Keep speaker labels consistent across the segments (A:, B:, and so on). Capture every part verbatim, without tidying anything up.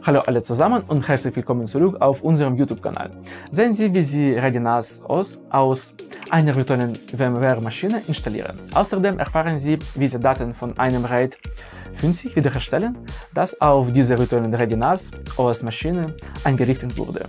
A: Hallo alle zusammen und herzlich willkommen zurück auf unserem YouTube-Kanal. Sehen Sie, wie Sie ReadyNAS O S aus einer virtuellen VMware-Maschine installieren. Außerdem erfahren Sie, wie Sie Daten von einem RAID fünfzig wiederherstellen, das auf dieser virtuellen ReadyNAS O S-Maschine eingerichtet wurde.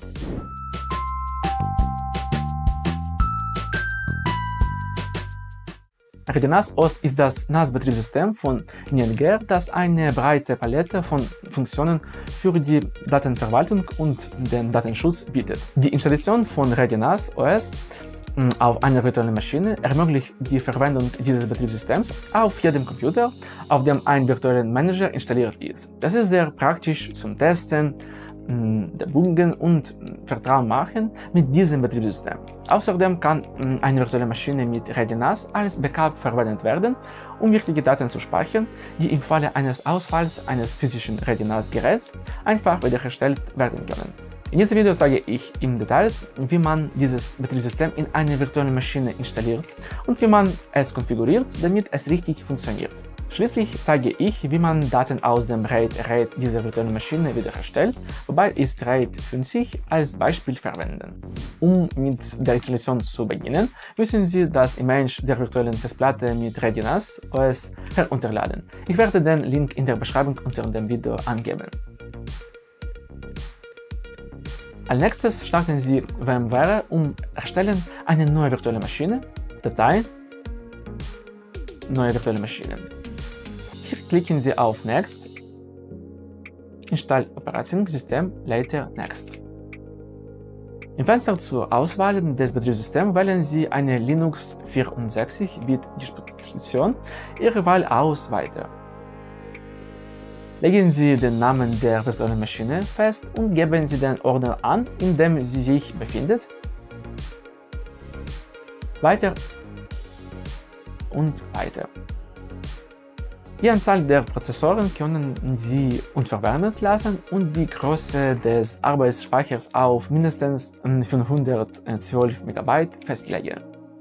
A: ReadyNAS O S ist das NAS-Betriebssystem von NetGear, das eine breite Palette von Funktionen für die Datenverwaltung und den Datenschutz bietet. Die Installation von ReadyNAS O S auf einer virtuellen Maschine ermöglicht die Verwendung dieses Betriebssystems auf jedem Computer, auf dem ein virtueller Manager installiert ist. Das ist sehr praktisch zum Testen, Debuggen und Vertrauen machen mit diesem Betriebssystem. Außerdem kann eine virtuelle Maschine mit ReadyNAS als Backup verwendet werden, um wichtige Daten zu speichern, die im Falle eines Ausfalls eines physischen ReadyNAS-Geräts einfach wiederhergestellt werden können. In diesem Video zeige ich im Detail, wie man dieses Betriebssystem in eine virtuelle Maschine installiert und wie man es konfiguriert, damit es richtig funktioniert. Schließlich zeige ich, wie man Daten aus dem RAID-RAID dieser virtuellen Maschine wiederherstellt, wobei ist RAID fünfzig als Beispiel verwenden. Um mit der Installation zu beginnen, müssen Sie das Image der virtuellen Festplatte mit ReadyNAS O S herunterladen. Ich werde den Link in der Beschreibung unter dem Video angeben. Als nächstes starten Sie VMware und erstellen eine neue virtuelle Maschine, Datei, neue virtuelle Maschine. Hier klicken Sie auf Next, Install Operationssystem, later Next. Im Fenster zur Auswahl des Betriebssystems wählen Sie eine Linux vierundsechzig Bit Distribution, Ihre Wahl aus Weiter. Legen Sie den Namen der virtuellen Maschine fest und geben Sie den Ordner an, in dem sie sich befindet. Weiter und weiter. Die Anzahl der Prozessoren können Sie unverwendet lassen und die Größe des Arbeitsspeichers auf mindestens fünfhundertzwölf Megabyte festlegen.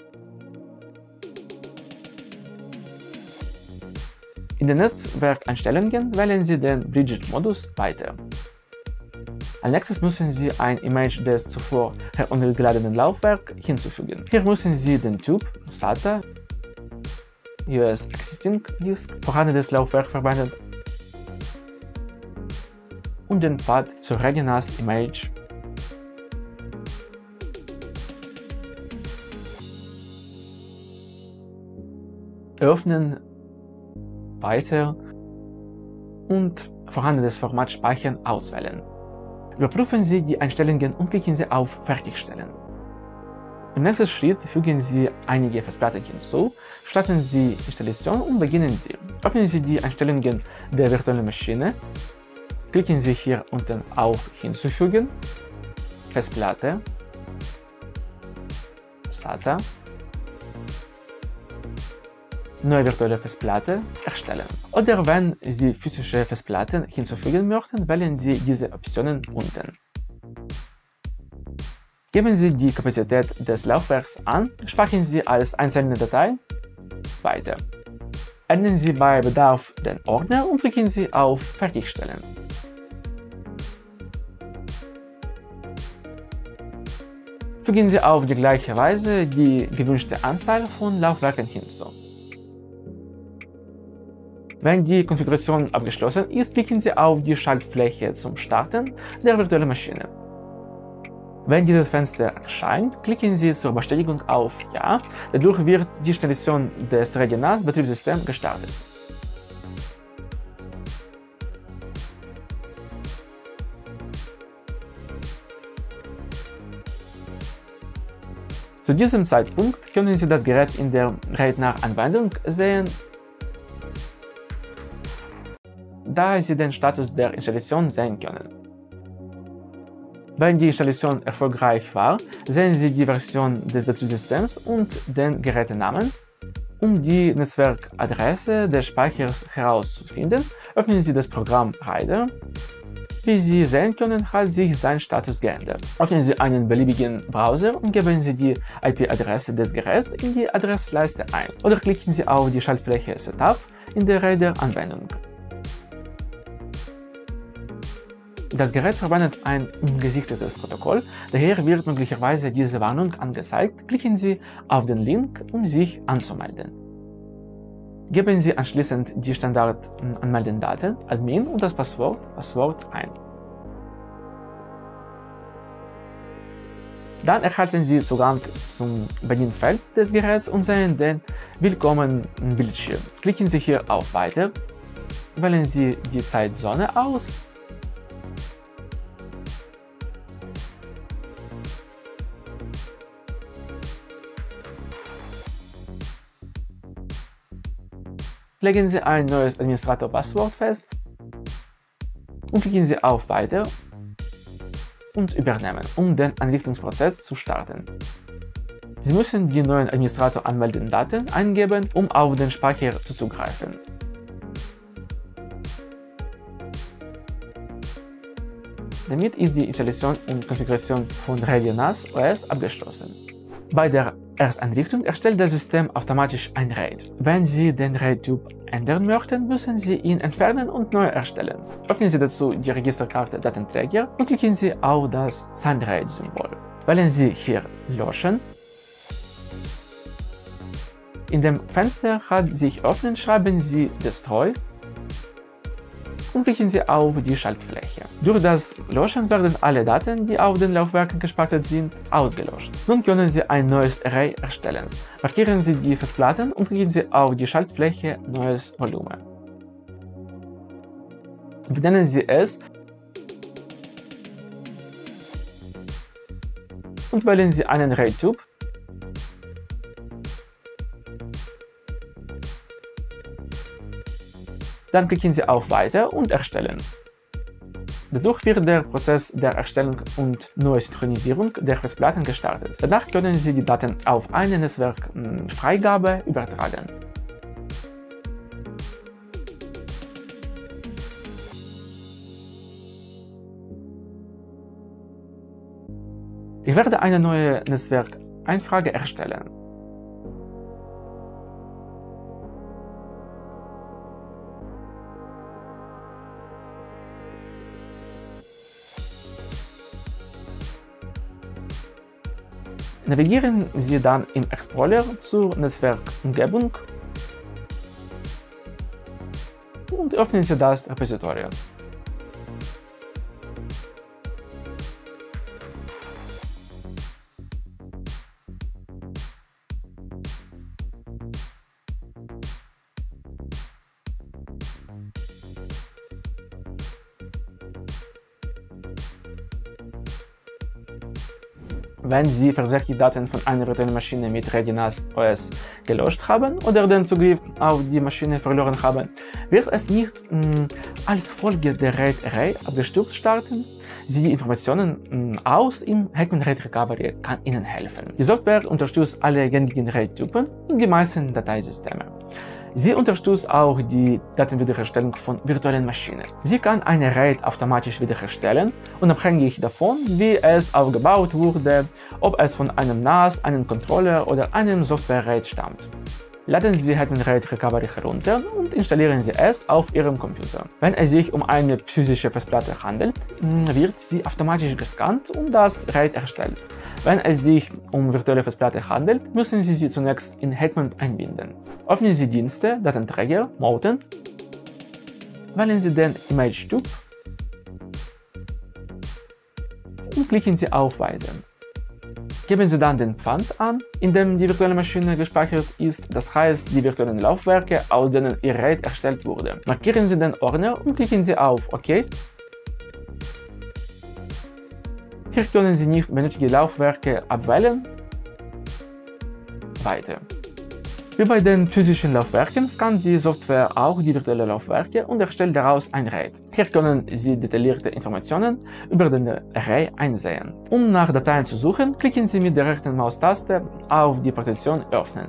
A: In den Netzwerkeinstellungen wählen Sie den Bridget-Modus weiter. Als nächstes müssen Sie ein Image des zuvor heruntergeladenen Laufwerks hinzufügen. Hier müssen Sie den Typ SATA, U S Existing Disk, vorhandenes Laufwerk verwenden und den Pfad zur ReadyNAS Image öffnen, weiter und vorhandenes Format speichern auswählen. Überprüfen Sie die Einstellungen und klicken Sie auf Fertigstellen. Im nächsten Schritt fügen Sie einige Festplatten hinzu, starten Sie Installation und beginnen Sie. Öffnen Sie die Einstellungen der virtuellen Maschine, klicken Sie hier unten auf Hinzufügen, Festplatte, SATA, neue virtuelle Festplatte erstellen. Oder wenn Sie physische Festplatten hinzufügen möchten, wählen Sie diese Optionen unten. Geben Sie die Kapazität des Laufwerks an, speichern Sie als einzelne Datei, weiter. Ändern Sie bei Bedarf den Ordner und klicken Sie auf Fertigstellen. Fügen Sie auf die gleiche Weise die gewünschte Anzahl von Laufwerken hinzu. Wenn die Konfiguration abgeschlossen ist, klicken Sie auf die Schaltfläche zum Starten der virtuellen Maschine. Wenn dieses Fenster erscheint, klicken Sie zur Bestätigung auf Ja, dadurch wird die Installation des ReadyNAS Betriebssystems gestartet. Zu diesem Zeitpunkt können Sie das Gerät in der RaidNAS-Anwendung sehen, da Sie den Status der Installation sehen können. Wenn die Installation erfolgreich war, sehen Sie die Version des Betriebssystems und den Gerätenamen. Um die Netzwerkadresse des Speichers herauszufinden, öffnen Sie das Programm Rider. Wie Sie sehen können, hat sich sein Status geändert. Öffnen Sie einen beliebigen Browser und geben Sie die I P-Adresse des Geräts in die Adressleiste ein. Oder klicken Sie auf die Schaltfläche Setup in der Rider-Anwendung. Das Gerät verwendet ein ungesichtetes Protokoll, daher wird möglicherweise diese Warnung angezeigt. Klicken Sie auf den Link, um sich anzumelden. Geben Sie anschließend die Standard-Anmeldedaten, Admin und das Passwort, Passwort ein. Dann erhalten Sie Zugang zum Bedienfeld des Geräts und sehen den Willkommen-Bildschirm. Klicken Sie hier auf Weiter, wählen Sie die Zeitzone aus legen Sie ein neues Administrator-Passwort fest und klicken Sie auf Weiter und Übernehmen, um den Einrichtungsprozess zu starten. Sie müssen die neuen Administrator-Anmeldedaten eingeben, um auf den Speicher zuzugreifen. Damit ist die Installation und Konfiguration von Radeon N A S O S abgeschlossen. Bei der Ersteinrichtung erstellt das System automatisch ein RAID. Wenn Sie den RAID-Typ ändern möchten, müssen Sie ihn entfernen und neu erstellen. Öffnen Sie dazu die Registerkarte Datenträger und klicken Sie auf das SunRAID-Symbol. Wählen Sie hier Löschen. In dem Fenster Hat sich öffnen schreiben Sie Destroy und klicken Sie auf die Schaltfläche. Durch das Löschen werden alle Daten, die auf den Laufwerken gespeichert sind, ausgelöscht. Nun können Sie ein neues Array erstellen. Markieren Sie die Festplatten und klicken Sie auf die Schaltfläche Neues Volumen. Benennen Sie es und wählen Sie einen RAID-Typ. Dann klicken Sie auf Weiter und Erstellen. Dadurch wird der Prozess der Erstellung und Neusynchronisierung der Festplatten gestartet. Danach können Sie die Daten auf eine Netzwerkfreigabe übertragen. Ich werde eine neue Netzwerkeinfrage erstellen. Navigieren Sie dann im Explorer zur Netzwerkumgebung und öffnen Sie das Repositorium. Wenn Sie versehentlich Daten von einer virtuellen Maschine mit Radeon N A S O S gelöscht haben oder den Zugriff auf die Maschine verloren haben, wird es nicht mh, als Folge der RAID Array abgestürzt starten. Die Informationen mh, aus im Hetman RAID Recovery kann Ihnen helfen. Die Software unterstützt alle gängigen RAID-Typen und die meisten Dateisysteme. Sie unterstützt auch die Datenwiederherstellung von virtuellen Maschinen. Sie kann eine RAID automatisch wiederherstellen, unabhängig davon, wie es aufgebaut wurde, ob es von einem N A S, einem Controller oder einem Software-RAID stammt. Laden Sie Hetman RAID Recovery herunter und installieren Sie es auf Ihrem Computer. Wenn es sich um eine physische Festplatte handelt, wird sie automatisch gescannt und das RAID erstellt. Wenn es sich um virtuelle Festplatte handelt, müssen Sie sie zunächst in Hetman einbinden. Öffnen Sie Dienste, Datenträger, Moten, wählen Sie den Image-Typ und klicken Sie auf Weiter. Geben Sie dann den Pfad an, in dem die virtuelle Maschine gespeichert ist, das heißt die virtuellen Laufwerke, aus denen Ihr RAID erstellt wurde. Markieren Sie den Ordner und klicken Sie auf OK. Hier können Sie nicht benötigte Laufwerke abwählen. Weiter. Wie bei den physischen Laufwerken scannt die Software auch die virtuellen Laufwerke und erstellt daraus ein RAID. Hier können Sie detaillierte Informationen über den Array einsehen. Um nach Dateien zu suchen, klicken Sie mit der rechten Maustaste auf die Partition Öffnen.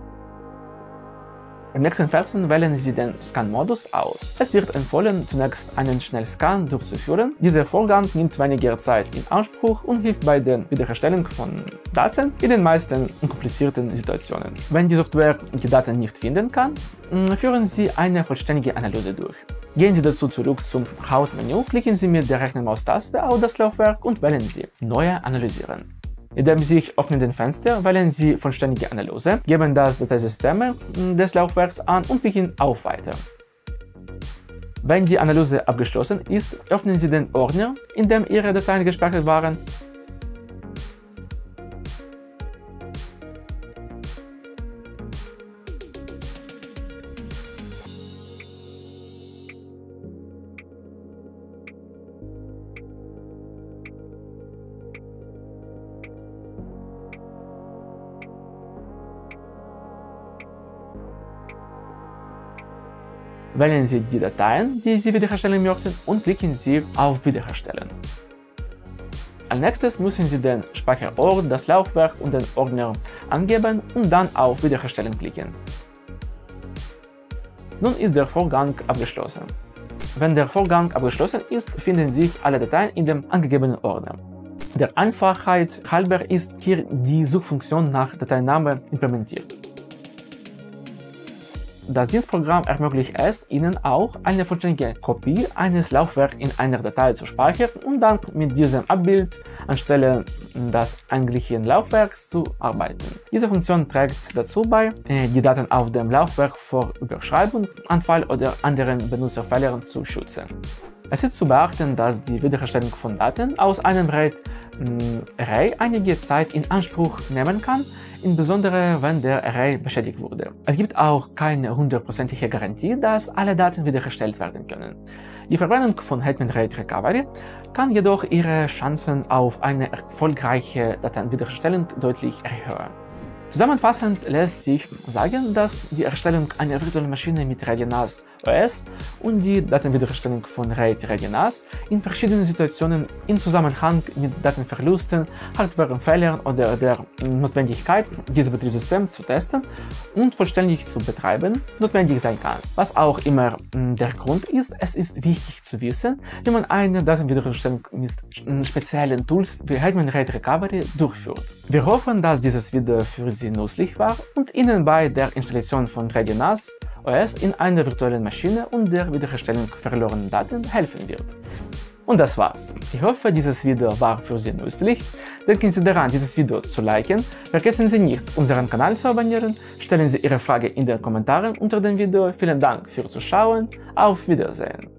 A: Im nächsten Feld wählen Sie den Scan-Modus aus. Es wird empfohlen, zunächst einen Schnellscan durchzuführen. Dieser Vorgang nimmt weniger Zeit in Anspruch und hilft bei der Wiederherstellung von Daten in den meisten unkomplizierten Situationen. Wenn die Software die Daten nicht finden kann, führen Sie eine vollständige Analyse durch. Gehen Sie dazu zurück zum Hauptmenü, klicken Sie mit der rechten Maustaste auf das Laufwerk und wählen Sie Neue analysieren. In dem sich öffnenden Fenster wählen Sie vollständige Analyse, geben das Dateisystem des Laufwerks an und klicken auf Weiter. Wenn die Analyse abgeschlossen ist, öffnen Sie den Ordner, in dem Ihre Dateien gespeichert waren. Wählen Sie die Dateien, die Sie wiederherstellen möchten, und klicken Sie auf Wiederherstellen. Als nächstes müssen Sie den Speicherort, das Laufwerk und den Ordner angeben und dann auf Wiederherstellen klicken. Nun ist der Vorgang abgeschlossen. Wenn der Vorgang abgeschlossen ist, finden sich alle Dateien in dem angegebenen Ordner. Der Einfachheit halber ist hier die Suchfunktion nach Dateiname implementiert. Das Dienstprogramm ermöglicht es Ihnen auch, eine vollständige Kopie eines Laufwerks in einer Datei zu speichern und dann mit diesem Abbild anstelle des eigentlichen Laufwerks zu arbeiten. Diese Funktion trägt dazu bei, die Daten auf dem Laufwerk vor Überschreibung, Anfall oder anderen Benutzerfehlern zu schützen. Es ist zu beachten, dass die Wiederherstellung von Daten aus einem RAID Array einige Zeit in Anspruch nehmen kann, insbesondere wenn der Array beschädigt wurde. Es gibt auch keine hundertprozentige Garantie, dass alle Daten wiederhergestellt werden können. Die Verwendung von Hetman RAID Recovery kann jedoch ihre Chancen auf eine erfolgreiche Datenwiederherstellung deutlich erhöhen. Zusammenfassend lässt sich sagen, dass die Erstellung einer virtuellen Maschine mit Radeon NAS O S und die Datenwiederherstellung von RAID Radeon NAS in verschiedenen Situationen im Zusammenhang mit Datenverlusten, Hardwarefehlern oder der Notwendigkeit, dieses Betriebssystem zu testen und vollständig zu betreiben, notwendig sein kann. Was auch immer der Grund ist, es ist wichtig zu wissen, wie man eine Datenwiederherstellung mit speziellen Tools wie Hetman RAID Recovery durchführt. Wir hoffen, dass dieses Video für Sie nützlich war und Ihnen bei der Installation von Radeon NAS O S in einer virtuellen Maschine und der Wiederherstellung verlorener Daten helfen wird. Und das war's. Ich hoffe, dieses Video war für Sie nützlich. Denken Sie daran, dieses Video zu liken. Vergessen Sie nicht, unseren Kanal zu abonnieren. Stellen Sie Ihre Frage in den Kommentaren unter dem Video. Vielen Dank fürs Zuschauen. Auf Wiedersehen.